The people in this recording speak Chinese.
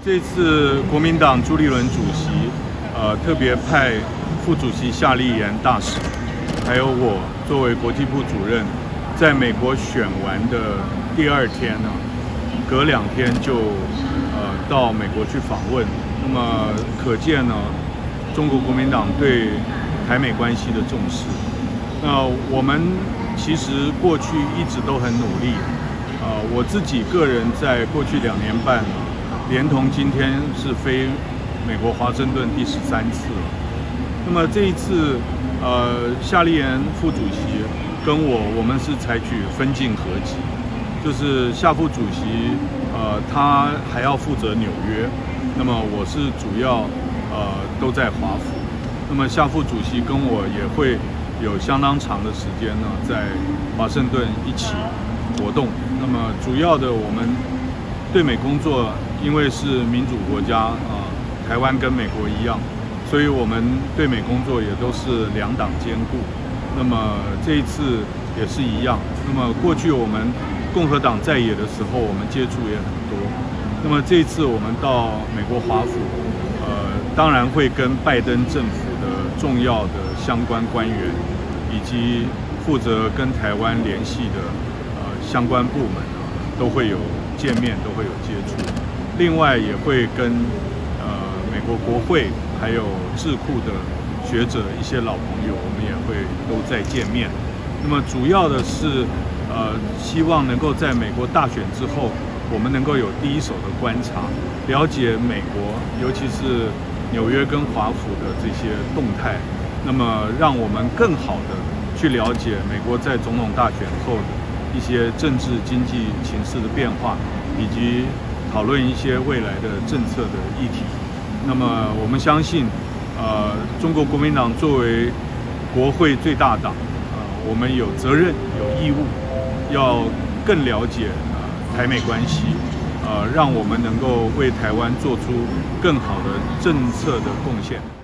这次国民党朱立伦主席，特别派副主席夏立言大使，还有我作为国际部主任，在美国选完的第2天呢，隔2天就到美国去访问。那么可见呢，中国国民党对台美关系的重视。那我们其实过去一直都很努力。我自己个人在过去2年半呢，连同今天是飞美国华盛顿第13次了。那么这一次，夏立言副主席跟我们是采取分进合击，就是夏副主席，他还要负责纽约，那么我是主要都在华府。那么夏副主席跟我也会有相当长的时间呢，在华盛顿一起活动。那么主要的我们对美工作，因为是民主国家台湾跟美国一样，所以我们对美工作也都是2党兼顾。那么这一次也是一样。那么过去我们共和党在野的时候，我们接触也很多。那么这一次我们到美国华府，当然会跟拜登政府的重要的相关官员，以及负责跟台湾联系的相关部门都会有见面，都会有接触。另外也会跟美国国会还有智库的学者一些老朋友，我们也会都在见面。那么主要的是希望能够在美国大选之后，我们能够有第一手的观察，了解美国，尤其是纽约跟华府的这些动态，那么让我们更好的去了解美国在总统大选后的一些政治经济情势的变化，以及讨论一些未来的政策的议题。那么我们相信，中国国民党作为国会最大党，我们有责任、有义务，要更了解台美关系，让我们能够为台湾做出更好的政策的贡献。